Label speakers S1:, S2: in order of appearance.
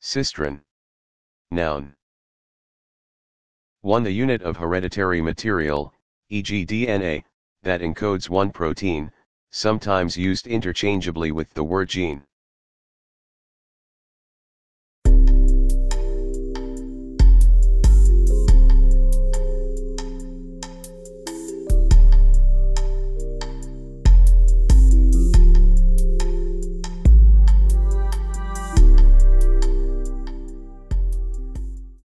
S1: Cistron. Noun. 1. The unit of hereditary material, e.g. DNA, that encodes one protein, sometimes used interchangeably with the word gene.